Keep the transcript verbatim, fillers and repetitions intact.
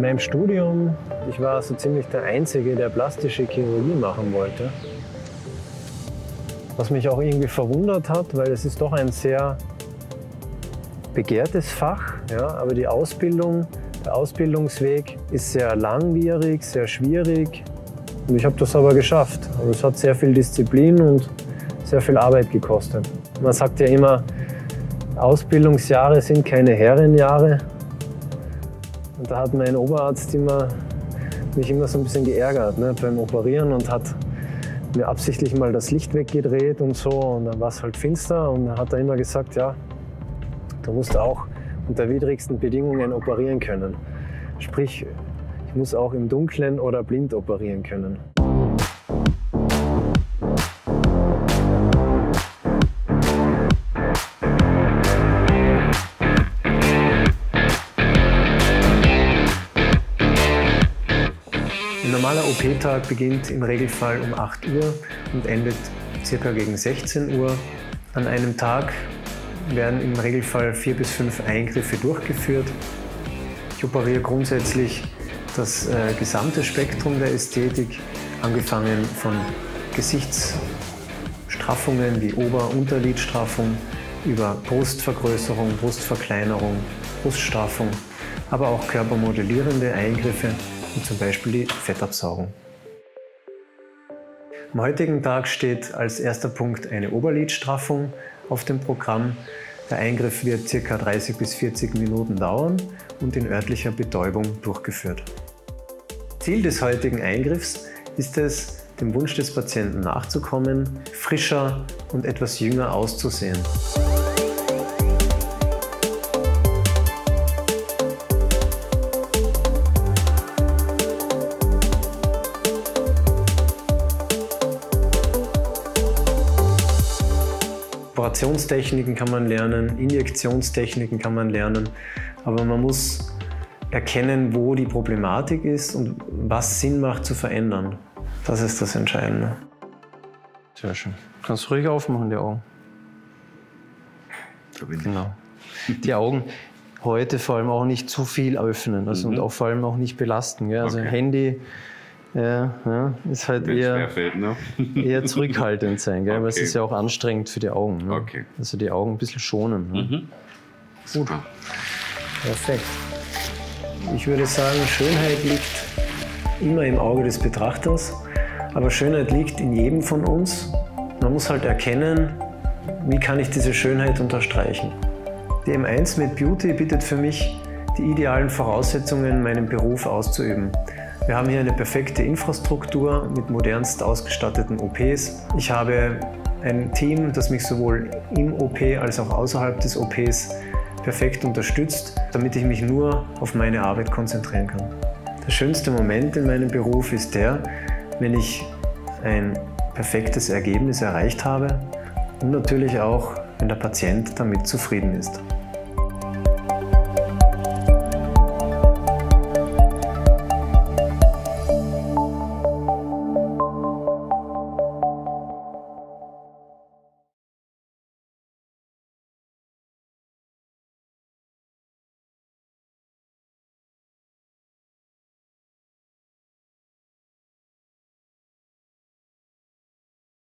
meinem Studium, ich war so ziemlich der Einzige, der plastische Chirurgie machen wollte. Was mich auch irgendwie verwundert hat, weil es ist doch ein sehr begehrtes Fach, ja, aber die Ausbildung, der Ausbildungsweg ist sehr langwierig, sehr schwierig. Und ich habe das aber geschafft. Also es hat sehr viel Disziplin und sehr viel Arbeit gekostet. Man sagt ja immer, Ausbildungsjahre sind keine Herrenjahre. Und da hat mein Oberarzt immer, mich immer so ein bisschen geärgert, ne, beim Operieren und hat mir absichtlich mal das Licht weggedreht und so. Und dann war es halt finster und dann hat er immer gesagt, ja, du musst auch unter widrigsten Bedingungen operieren können. Sprich, ich muss auch im Dunkeln oder blind operieren können. Ein normaler O P-Tag beginnt im Regelfall um acht Uhr und endet circa gegen sechzehn Uhr. An einem Tag werden im Regelfall vier bis fünf Eingriffe durchgeführt. Ich operiere grundsätzlich das äh, gesamte Spektrum der Ästhetik, angefangen von Gesichtsstraffungen wie Ober- und Unterlidstraffung über Brustvergrößerung, Brustverkleinerung, Bruststraffung, aber auch körpermodellierende Eingriffe, wie zum Beispiel die Fettabsaugung. Am heutigen Tag steht als erster Punkt eine Oberlidstraffung auf dem Programm. Der Eingriff wird ca. dreißig bis vierzig Minuten dauern und in örtlicher Betäubung durchgeführt. Ziel des heutigen Eingriffs ist es, dem Wunsch des Patienten nachzukommen, frischer und etwas jünger auszusehen. Operationstechniken kann man lernen, Injektionstechniken kann man lernen, aber man muss erkennen, wo die Problematik ist und was Sinn macht zu verändern. Das ist das Entscheidende. Sehr schön. Kannst ruhig aufmachen, die Augen. Da bin ich. Genau. Die Augen heute vor allem auch nicht zu viel öffnen, also Mhm. und auch vor allem auch nicht belasten. Gell? Also Okay. Handy ja, ja, ist halt Wenn's eher, schwerfällt, ne? eher zurückhaltend sein, gell? Weil es Okay. ist ja auch anstrengend für die Augen. Ne? Okay. Also die Augen ein bisschen schonen. Ne? Mhm. Super. Perfekt. Ich würde sagen, Schönheit liegt immer im Auge des Betrachters, aber Schönheit liegt in jedem von uns. Man muss halt erkennen, wie kann ich diese Schönheit unterstreichen. Die M eins mit Beauty bietet für mich die idealen Voraussetzungen, meinen Beruf auszuüben. Wir haben hier eine perfekte Infrastruktur mit modernst ausgestatteten O Ps. Ich habe ein Team, das mich sowohl im O P als auch außerhalb des O Ps perfekt unterstützt, damit ich mich nur auf meine Arbeit konzentrieren kann. Der schönste Moment in meinem Beruf ist der, wenn ich ein perfektes Ergebnis erreicht habe und natürlich auch, wenn der Patient damit zufrieden ist.